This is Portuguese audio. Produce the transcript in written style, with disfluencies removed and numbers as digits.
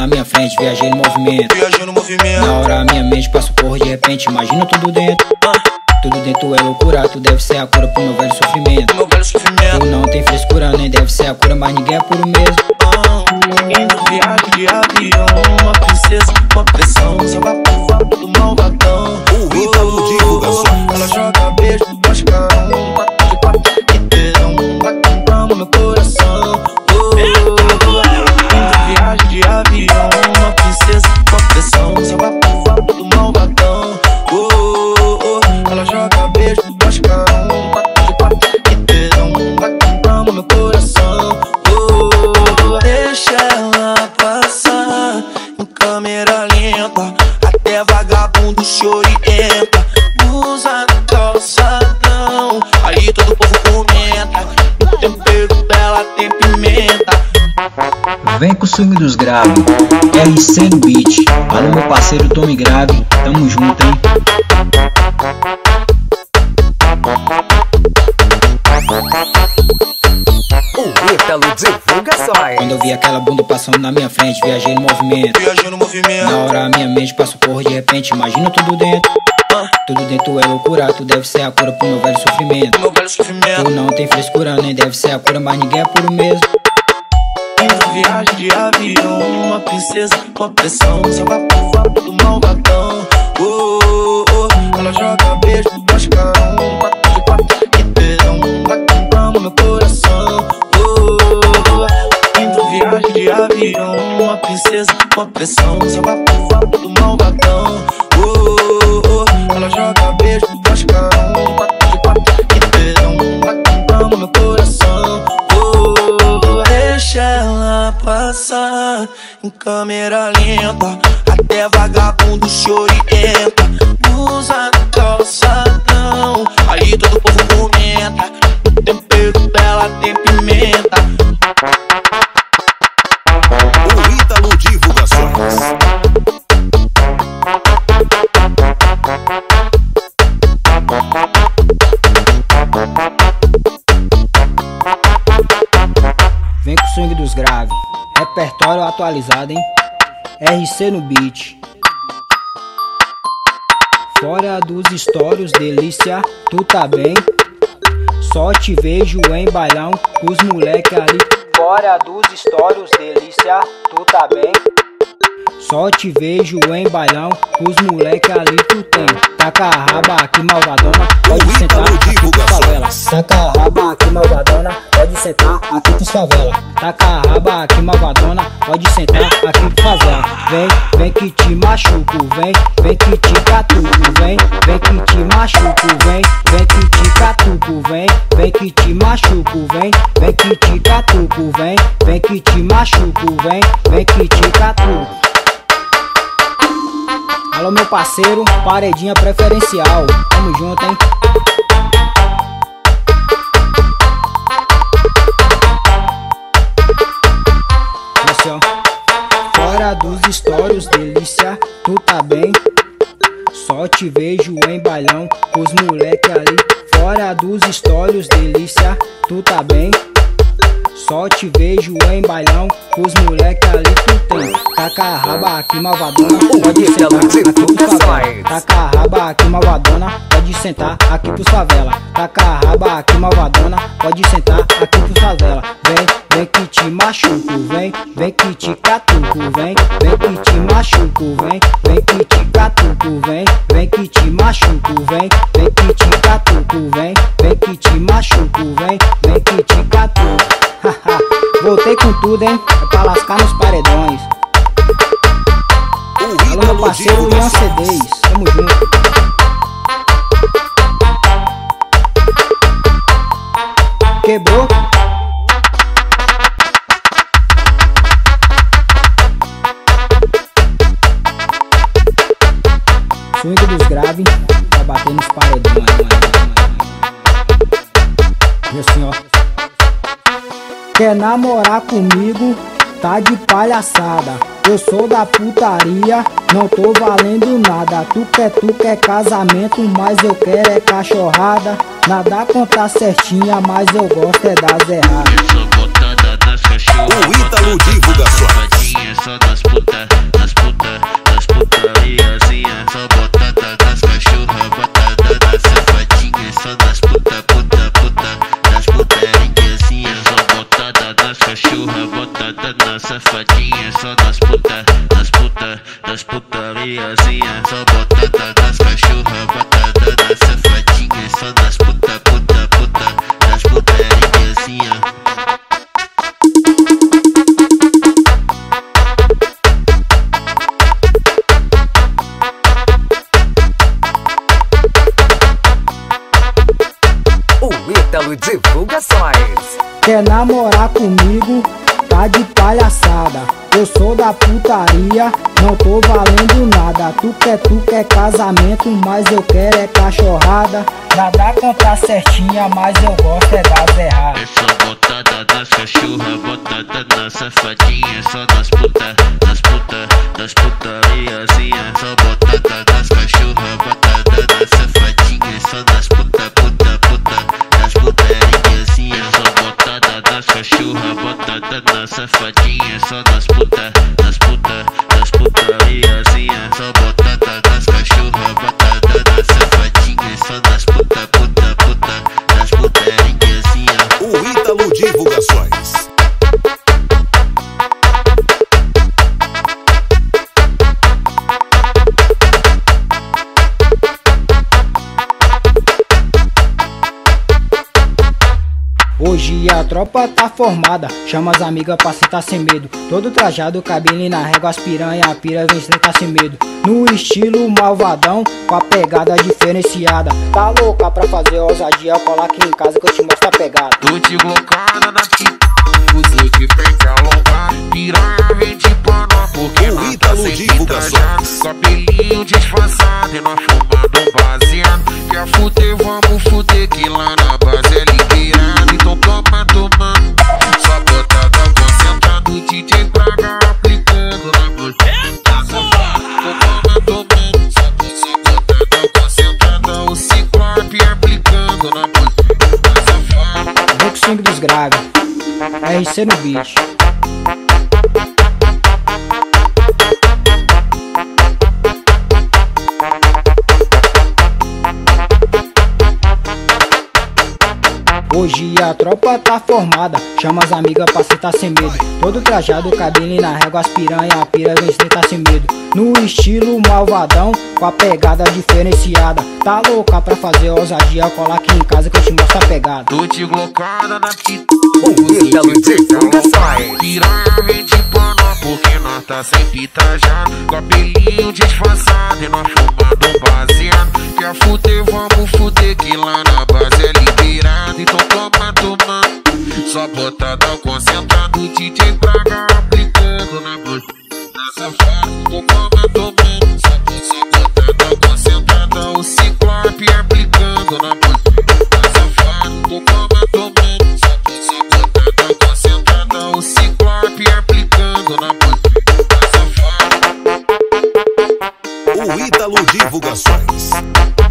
na minha frente, viajei no movimento. Na hora minha mente passa por de repente, imagina tudo dentro. Tudo dentro é loucura, tu deve ser a cura pro meu velho sofrimento. Tu não tem frescura, nem deve ser a cura, mas ninguém é puro mesmo. Indo viagem de avião, uma princesa com a pressão, seu papo foto do malvadão. O Ítalo Divulgações. Ela joga beijo do Bascarão, de quatro que terão, vai cantando meu coração. Indo viagem de avião, uma princesa com a pressão, seu papo foto do malvadão. Ela joga beijo do Bascarão, de quatro que terão, vai cantando meu coração. Deixa ela passar em câmera lenta, até vagabundo chorienta. Usa calçadão, aí todo povo comenta. O tempero dela tem pimenta. Vem com o swing dos graves, RC no beat. Alô meu parceiro Tommy Grave, tamo junto, hein? O Ítalo Divulgações. Quando eu vi aquela bunda passando na minha frente, viajei no movimento. Na hora minha mente passa por de repente, imagina tudo dentro. Tudo dentro é loucura, tu deve ser a cura pro meu velho sofrimento. Tu não tem frescura, nem deve ser a cura, mas ninguém é puro mesmo. Indo viagem de avião, uma princesa com a pressão, seu papo foto do malvadão. Ela joga beijo do Bascarão, de quatro que terão, vai cantando meu coração. Indo viagem de avião, uma princesa com a pressão, seu papo foto do malvadão. Ela joga beijo do Bascarão, de quatro que terão, vai cantando meu coração. Deixa ela passar em câmera lenta, até vagabundo chorienta. Usa calçadão, aí todo povo comenta. O tempero dela tem pimenta. O Ítalo Divulgações. Vem com o swing dos graves, repertório atualizado, hein? RC no beat. Fora dos stories, delícia, tu tá bem? Só te vejo em bailão com os moleque ali. Fora dos stories, delícia, tu tá bem? Só te vejo em bailão com os moleque ali, tu tem. Taca a raba aqui, malvadona, pode sentar aqui pros favela. Taca a raba aqui, malvadona, pode sentar aqui pros favela. Taca a raba aqui, malvadona, pode sentar aqui pros favela. Vem que te machuco, vem que te catuco, vem que te machuco, vem que te catuco, vem que te machuco, vem que te catuco, vem que te machuco, vem que te catuco. Alô meu parceiro, paredinha preferencial, tamo junto, hein? Assim, ó. Fora dos stories, delícia, tu tá bem? Só te vejo em bailão com os moleque ali. Fora dos stories, delícia, tu tá bem? Só te vejo em bailão com os moleque ali, tu tem. Taca a raba aqui, malvadona, pode sentar aqui pros favela. Taca a raba aqui, malvadona, pode sentar aqui pros favela. Taca a raba aqui, malvadona, pode sentar aqui pros favela. Vem que te machuco, vem que te catuco, vem que te machuco, vem que te catuco, vem que te machuco, vem que te catuco, vem que te machuco, vem que te catuco. Voltei com tudo, hein? É pra lascar nos paredões. Alô meu parceiro Ian C10, tamo junto. Quebrou? Swing dos graves, pra bater nos paredões. Meu senhor. Quer namorar comigo? Tá de palhaçada. Eu sou da putaria, não tô valendo nada. Tu quer casamento, mas eu quero é cachorrada. Nada conta certinha, mas eu gosto é das erradas. O Ítalo Divulgações. safadinha, só das puta, das puta, das putariazinha. Só botada das cachorra, botada das safadinha, só das puta, puta, puta, das putariazinha. Só botada das cachorra, botada das safadinha, só das puta, das puta, das putariazinha. Só botada das cachorra, botada das safadinha, só das puta, puta, puta, das putariazinha. Ítalo Divulgações. Quer namorar comigo? Tá de palhaçada. Eu sou da putaria, não tô valendo nada. Tu quer casamento, mas eu quero é cachorrada. Nada contra certinha, mas eu gosto é das erradas. Essa botada das cachorra, botada das safadinha, só das puta, das puta, das putariazinha. Só botada das cachorra, botada das safadinha, só das puta, puta, puta, das putariazinha. Só botada das cachorra, botada das safadinha, só das puta, das puta, das putariazinha. Só botada das cachorra, botada das safadinha, só das puta, puta, puta, das putariazinha. O Ítalo Divulgações. Hoje a tropa tá formada, chama as amigas pra sentar sem medo. Todo trajado, cabine na régua, as piranha, a pira vem sentar sem medo. No estilo malvadão, com a pegada diferenciada. Tá louca pra fazer ousadia, colar aqui em casa que eu te mostro a pegada. Tô de glocada na fita, uso de frente alongar. Piranha vem de pano, porque O nós tá Ítalo sem fita já. Divulgações. Cabelinho disfarçado e nós fumando baseado. Quer fuder, vamos fuder, que lá na base é liberado. Então toma, toma, só botada concentrado. DJ Braga aplicando na bochecha. Toma, toma, só botada concentrada. O Ciclope aplicando na bochecha. Rock swing dos graves, RC no bicho. Hoje a tropa tá formada, chama as amigas pra sentar sem medo. Todo trajado, cabine na régua, as piranha, a pira vem sentar sem medo. No estilo malvadão, com a pegada diferenciada. Tá louca pra fazer ousadia, colar aqui em casa que eu te mostro a pegada. Tô de glocada na fita, O Ítalo Divulgações. piranha vem de pano, porque nós tá sem fita já. Cabelinho disfarçado e nós fumando baseado. Quer fuder, vamos fuder, que lá na base é liberado. Então toma, toma, só botada concentrado. DJ Braga aplicando na bochecha. Safado, toma, toma, só botada concentrada. O Ciclope aplicando na bochecha. Safado, toma, toma, só botada concentrada. O Ciclope aplicando na bochecha. Safado. O Ítalo Divulgações.